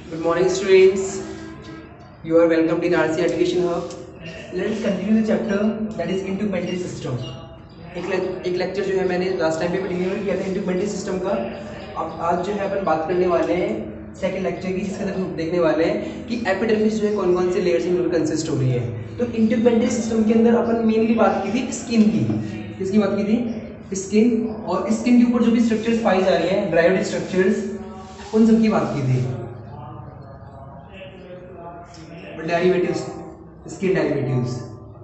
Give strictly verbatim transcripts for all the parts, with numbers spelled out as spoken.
Good morning, students. You are welcomed in R C Education Hub. Let us continue the chapter that is integumentary system. एक ले, एक lecture जो है मैंने last time पे deliver किया था इंटीग्यूमेंट्री सिस्टम का. अब आज जो है अपन बात करने वाले हैं सेकंड लेक्चर की, जिसके अंदर हम देखने वाले हैं कि एपिडर्मिस जो है कौन कौन से लेयर्स में कंसिस्ट हो रही है. तो इंटीग्यूमेंट्री सिस्टम के अंदर अपन मेनली बात की थी स्किन की. किसकी बात की थी? स्किन. और स्किन के ऊपर जो भी स्ट्रक्चर्स पाई जा रही है, ड्राइव्ड स्ट्रक्चर्स, उन सब की बात की थी. Derivatives, skin derivatives.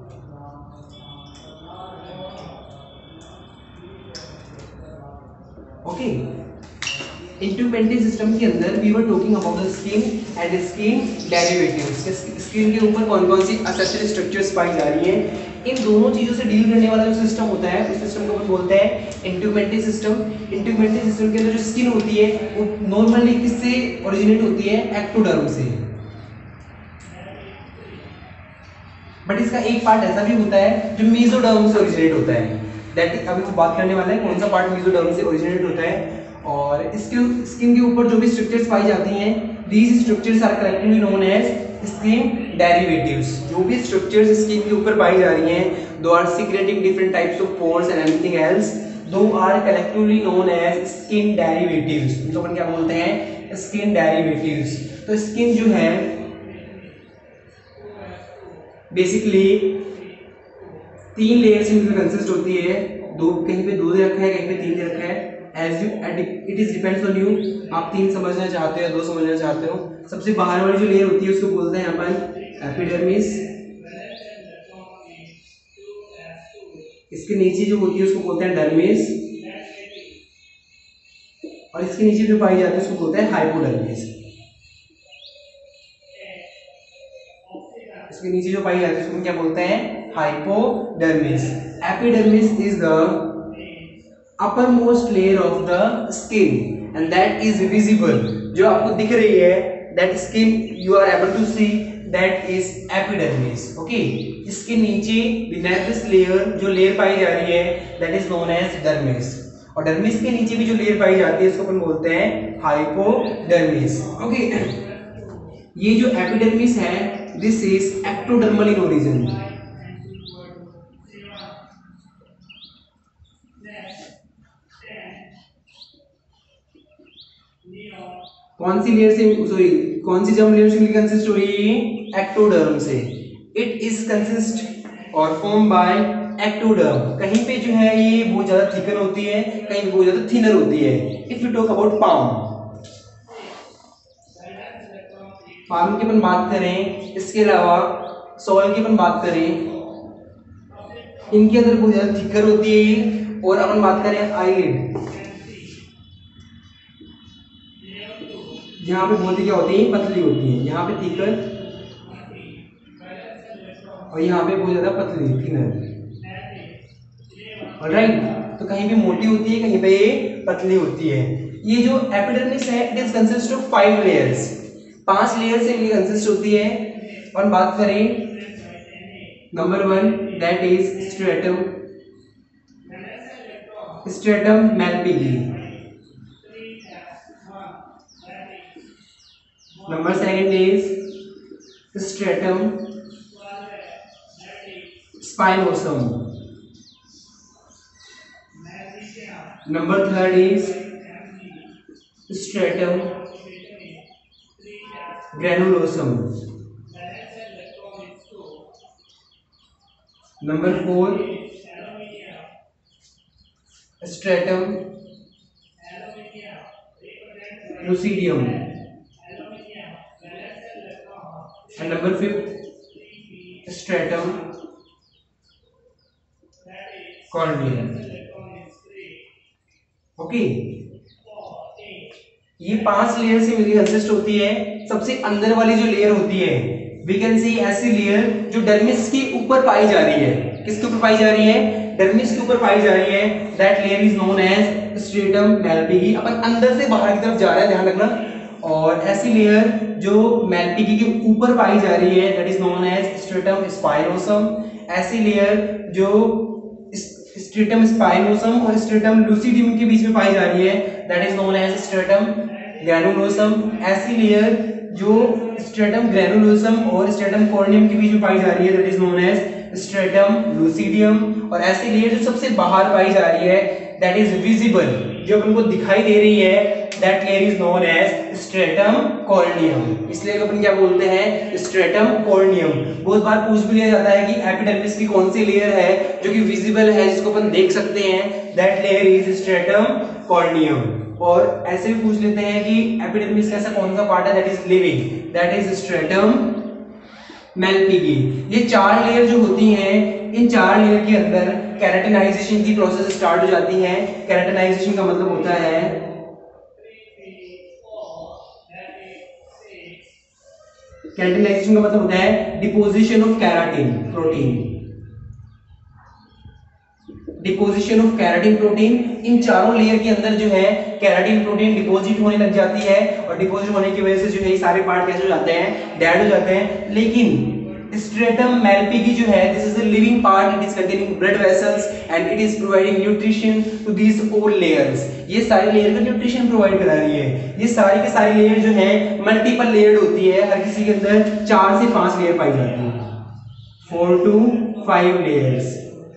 Okay, integumentary system के अंदर we were talking about the skin and skin derivatives. Skin के ऊपर कौन कौन सी एसेंशियल स्ट्रक्चर्स पाई जा रही हैं, इन दोनों चीजों से डील करने वाला जो सिस्टम होता है उस सिस्टम को अपन बोलते हैं इंटीग्यूमेंट्री सिस्टम. इंटीग्यूमेंट्री सिस्टम के अंदर जो स्किन होती है वो नॉर्मली किससे ओरिजिनेट होती है? एक्टोडर्म से. बट इसका एक पार्ट ऐसा भी होता है जो मेसोडर्म से ओरिजिनेट होता है. दैट अभी वो बात करने वाला है कौन सा पार्ट मेसोडर्म से ओरिजिनेट होता है. और इसके स्किन के ऊपर जो भी स्ट्रक्चर्स पाई जाती हैं, these structures are collectively known as skin derivatives. जो भी स्ट्रक्चर्स स्किन के ऊपर पाई जा रही हैं, those are secreting different types of pores and anything else, those are collectively known as skin derivatives. इनको अपन क्या बोलते हैं? Skin derivatives. तो स्किन जो है बेसिकली तीन लेयर से मिलकर कंसिस्ट होती है. दो, कहीं पे दो दे रखा है, कहीं पे तीन दे रखा है. As you it is depends on you. आप तीन समझना चाहते हो, दो समझना चाहते हो. सबसे बाहर वाली जो लेयर होती है उसको बोलते हैं अपन एपिडर्मिस. इसके नीचे जो होती है उसको बोलते हैं डर्मिस. और इसके नीचे जो पाई जाती है उसको बोलते हैं हाइपोडर्मिस. इसके नीचे जो पाई जाती है उसको क्या बोलते हैं? Hypodermis. Epidermis is the uppermost layer of the skin and that is visible. जो आपको दिख रही है, that skin you are able to see, that is epidermis. Okay, इसके नीचे beneath this layer जो लेयर पाई जा रही है that is known as dermis. और डर्मिस के नीचे भी जो लेयर पाई जाती है उसको अपन बोलते हैं हाइपोडर्मिस. ओके, ये जो एपिडर्मिस है this is ectodermal in origin. कौन सी लेयर से, सॉरी कौन सी जर्म लेयर से कंसिस्ट हो रही है? एक्टोडर्म से. इट इज कंसिस्ट और फॉर्म बाय एक्टोडर्म. कहीं पे जो है ये बहुत ज्यादा थिकन होती है, कहीं पे बहुत ज्यादा थिनर होती है. If you talk about palm, palm की अपन बात करें, इसके अलावा सॉइल की अपन बात करें, इनके अंदर बहुत ज्यादा थिकर होती है. और अपन बात करें आईलिड, यहाँ पे बहुत ही क्या होती है? पतली होती है. यहाँ पे थिकर और यहाँ पे बहुत ज्यादा पतली थिनर. ऑलराइट, तो कहीं पे मोटी होती है, कहीं पे पतली होती है. ये जो एपिडर्मिस है it is consist of five layers. पांच लेयर से मिलकर कंसिस्ट होती है. और बात करें number one, that is stratum. Stratum malpighii. Number second is stratum spinosum. Number third is stratum granulosum. Number four, stratum lucidium. And number fifth, stratum corneum. Okay, ये पांच लेयर से मिलकर कंसिस्ट होती है. सबसे अंदर वाली जो लेयर होती है वी कैन सी ऐसी लेयर जो डर्मिस के ऊपर पाई जा रही है. किसके ऊपर पाई जा रही है? डर्मिस के ऊपर पाई जा रही है. That layer is known as stratum malpighii. अपन अंदर से बाहर की तरफ जा रहा है, ध्यान रखना. और ऐसी लेयर जो मैलपिगी के ऊपर पाई जा रही है that is known as stratum spinosum. ऐसी लेयर जो स्ट्रेटम स्पाइनोसम और स्ट्रेटम लूसिडियम के बीच में पाई जा रही है that is known as stratum granulosum. ऐसी लेयर जो स्ट्रेटम ग्रैनुलोसम और स्ट्रेटम कॉर्नियम के बीच में पाई जा रही है, that is known as stratum lucidum. और ऐसी लेयर जो सबसे बाहर पाई जा रही है, दैट इज विजिबल, जो अपन को दिखाई दे रही है, that layer is known as stratum corneum. इसलिए अपन क्या बोलते हैं, स्ट्रेटम कॉर्नियम। बहुत बार पूछ भी लिया जाता है कि एपिडर्मिस की कौन सी लेयर है जो कि विजिबल है, जिसको अपन देख सकते हैं, that layer is stratum corneum. और ऐसे भी पूछ लेते हैं कि एपिडर्मिस का ऐसा कौन सा पार्ट है that is living, that is stratum malpighii. ये चार लेयर जो होती हैं, इन चार लेयर के अंदर केराटिनाइजेशन की प्रोसेस स्टार्ट हो जाती है। केराटिनाइजेशन का मतलब होता है केराटिनाइजेशन का मतलब होता है deposition of keratin protein, deposition of keratin protein. इन चारों लेयर के अंदर जो है केराटिन प्रोटीन डिपॉजिट होने लग जाती है, और डिपॉजिट होने की वजह से जो है ये सारे पार्ट कैसे हो जाते हैं, डेड हो जाते हैं। लेकिन स्ट्रेटम मैल्पिगी जो है, this is a living part, it is containing blood vessels and it is providing nutrition to these all layers. ये सारी लेयर को न्यूट्रिशन प्रोवाइड करा रही है। ये सारी के सारी लेयर जो है मल्टीपल लेयर्ड होती है, हर किसी के अंदर चार से पांच लेयर पाई जाती है, फोर टू फाइव लेयर्स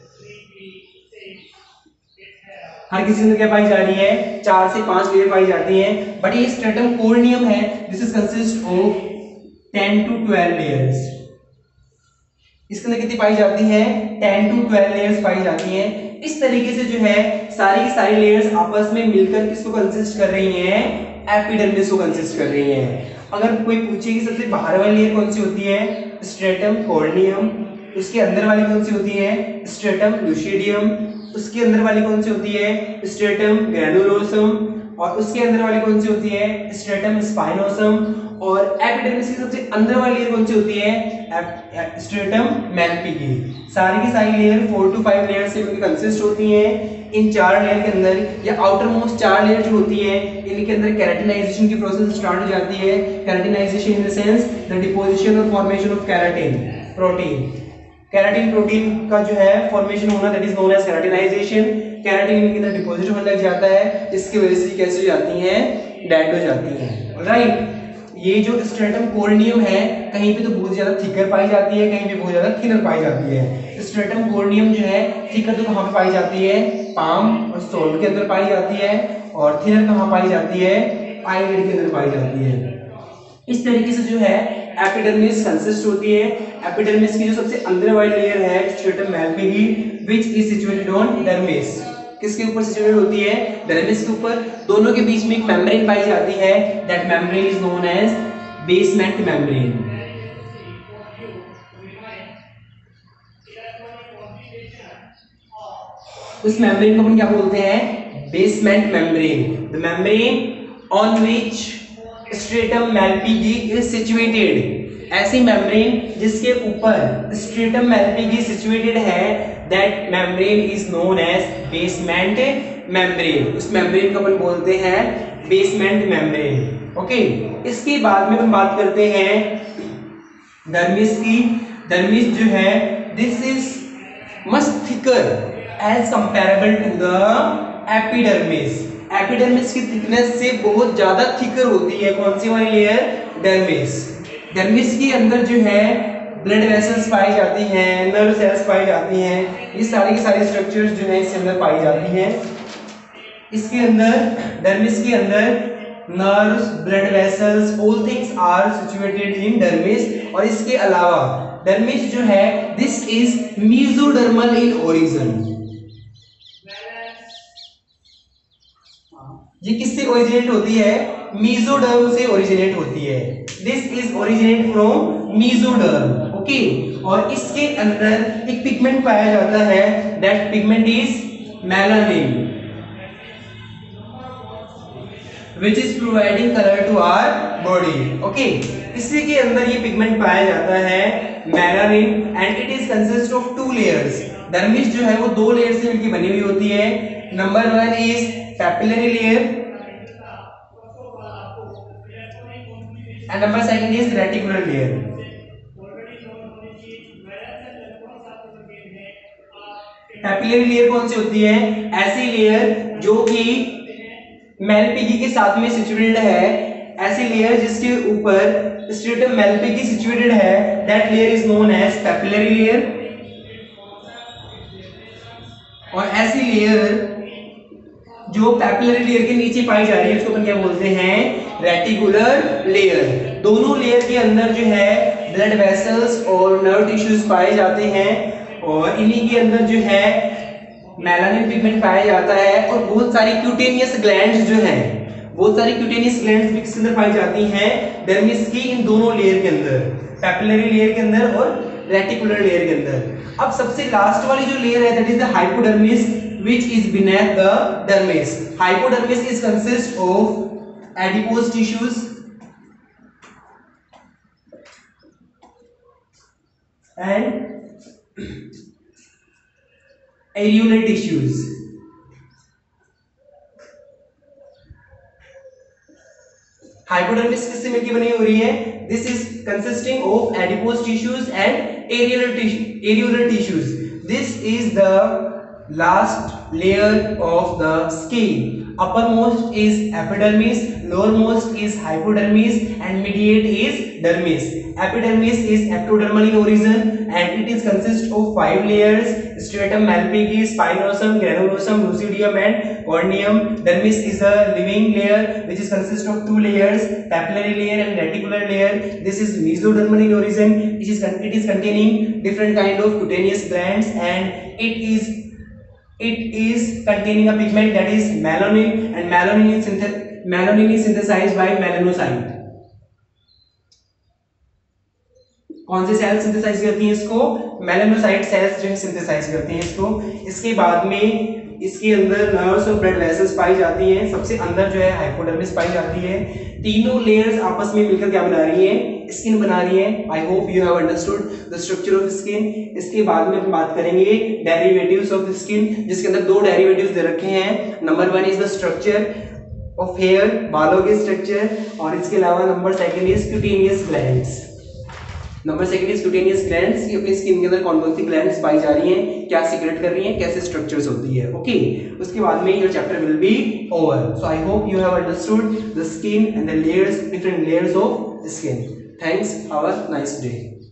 हर किसी में क्या पाई जा रही है, चार से पांच लेयर पाई जाती है। बट ये स्ट्रेटम कॉर्नियम है, this is consist of ten to twelve layers. इसके अंदर कितनी पाई जाती है, टेन टू ट्वेल्व लेयर्स पाई जाती हैं। इस तरीके से जो है सारी की सारी लेयर्स आपस में मिलकर किसको कंसिस्ट कर रही हैं, एपिडर्मिस को कंसिस्ट कर रही हैं। अगर कोई पूछे कि सबसे बाहर वाली लेयर कौन सी होती है, स्ट्रेटम कॉर्नियम, उसके अंदर वाली कौन सी होती है, स्ट्रेटम लूसिडियम, उसके अंदर वाली कौन सी होती है, स्ट्रेटम ग्रैनुलोसम, और उसके अंदर वाली कौन सी होती है, स्ट्रेटम स्पाइनोसम, और एपिडर्मिस की सबसे अंदर वाली लेयर कौन सी होती है, स्ट्रेटम मैल्पिगी। सारी की सारी layer four to five layer से कंसिस्ट होती हैं। इन चार लेयर के अंदर या आउटर मोस्ट चार लेयर जो होती है, इनके अंदर केराटिनाइजेशन की प्रोसेस स्टार्ट हो जाती है। Keratinization in the sense the deposition और formation of keratin protein. Keratin protein का जो है फॉर्मेशन होना, that is known as keratinization. Keratin इनके अंदर डिपॉजिट होने लग जाता है, इसकी वजह से कैसे हो जाती हैं, डेड हो जाती हैं, राइट। ये जो स्ट्रेटम कॉर्नियम है, कहीं पे तो बहुत ज्यादा थिकर पाई जाती है, कहीं पे बहुत ज्यादा थिनर पाई जाती है। स्ट्रेटम कॉर्नियम जो है थिकर तो कहाँ पे पाई जाती है, पाम और सोल के अंदर पाई जाती है, और थिनर कहाँ पाई जाती है, आईलिड के अंदर पाई जाती है। इस तरीके से जो है एपिडर्मिस कंसिस्ट होती है। एपिडर्मिस की जो सबसे अंदर वाली लेयर है stratum malpighii, which is situated on dermis. किसके ऊपर सिचुएटेड होती है, डर्मिस के ऊपर। दोनों के बीच में एक मेम्ब्रेन पाई जाती है, that membrane is known as basement membrane. उस मेम्ब्रेन को अपन क्या बोलते हैं, basement membrane. The membrane on which stratum malpighii is situated. ऐसी मेम्ब्रेन जिसके ऊपर स्ट्रेटम मैल्पिगी सिचुएटेड है, that membrane is known as basement membrane. उस मेम्ब्रेन को अपन बोलते हैं बेसमेंट मेम्ब्रेन। ओके, इसके बाद में हम बात करते हैं डर्मिस की। डर्मिस जो है, this is much thicker as comparable to the epidermis. Epidermis की थिकनेस से बहुत ज्यादा थिकर होती है कौन सी वाली लेयर, डर्मिस। डर्मिस के अंदर जो है ब्लड वेसल्स पाई जाती हैं, नर्व सेल्स पाई जाती हैं, ये सारी की सारी स्ट्रक्चर्स जो है इसके अंदर पाई जाती हैं। इसके अंदर डर्मिस के अंदर nerves, blood vessels, all things are situated in dermis. और इसके अलावा डर्मिस जो है, this is mesodermal in origin. ये किससे ओरिजिनेट होती है, मेसोडर्म से ओरिजिनेट होती है। This is originate from mesoderm. Okay, और इसके अंदर एक पिगमेंट पाया जाता है, that pigment is melanin, which is providing color to our body. Okay, इसी के अंदर ये पिगमेंट पाया जाता है melanin, and it is consist of two layers. डर्मिस जो है वो दो लेयर से मिलकर बनी हुई होती है। Number one is papillary layer and number second is reticular layer. Papillary layer कौन सी होती है, ऐसी लेयर जो कि मैल्पिगी के साथ में सिचुएटेड है। ऐसी लेयर जिसके ऊपर स्ट्रेटम मैलपिकी सिचुएटेड है, that layer is known as papillary layer. और ऐसी लेयर जो पैपिलरी लेयर के नीचे पाई जा रही है उसको अपन क्या बोलते हैं, रेटिकुलर लेयर। दोनों लेयर के अंदर जो है ब्लड वेसल्स और नर्व टिश्यूज पाए जाते हैं और इन्हीं के अंदर जो है मेलानिन पिगमेंट पाया जाता है और बहुत सारी क्यूटेनियस ग्लैंड्स जो हैं, बहुत सारी क्यूटेनियस ग्लैंड्स भी किसके अंदर पाई जाती हैं, डर्मिस की इन दोनों लेयर के अंदर, पैपिलरी लेयर के अंदर और रेटिकुलर लेयर के अंदर। अब सबसे लास्ट वाली जो लेयर है that is the hypodermis which is beneath the dermis. Hypodermis is consist of adipose tissues and areolar tissues. Hypodermis किससे मिलकर बनी हो रही है? This is consisting of adipose tissues and areolar tissue, areolar tissues. This is the last layer of the skin. Uppermost is epidermis, lowermost is hypodermis and mediate is dermis. Epidermis is ectodermal in origin and it is consist of five layers: stratum malpighi, spinosum, granulosum, lucidium and corneum. Dermis is a living layer which is consist of two layers: papillary layer and reticular layer. This is mesodermal in origin. It is it is containing different kind of cutaneous glands and it is it is containing a pigment that is melanin and melanin is synth melanin is synthesized by melanocyte. कौन से cell synthesise करती हैं इसको? Melanocyte sales जो है synthesise करती हैं इसको। इसके बाद में इसके अंदर नर्व्स और ब्लड वेसल्स पाई जाती हैं। सबसे अंदर जो है हाइपोडर्मिस पाई जाती है। तीनों लेयर्स आपस में मिलकर क्या बना रही हैं? स्किन बना रही है। I hope you have understood the structure of skin. इसके बाद में हम बात करेंगे डेरिवेटिव्स ऑफ स्किन, जिसके अंदर दो डेरिवेटिव्स दे रखे हैं। Number one is the structure of hair, बालों के स्ट्रक्चर, और इसके अलावा number second is cutaneous glands. Number second is cutaneous glands की अपनी स्किन के अंदर कौन कौन सी ग्लैंड्स पाई जा रही हैं, क्या सीक्रेट कर रही हैं, कैसे स्ट्रक्चर्स होती है। ओके, उसके बाद में your chapter will be over. So I hope you have understood the skin and the layers, different layers of skin. Thanks, have a nice day.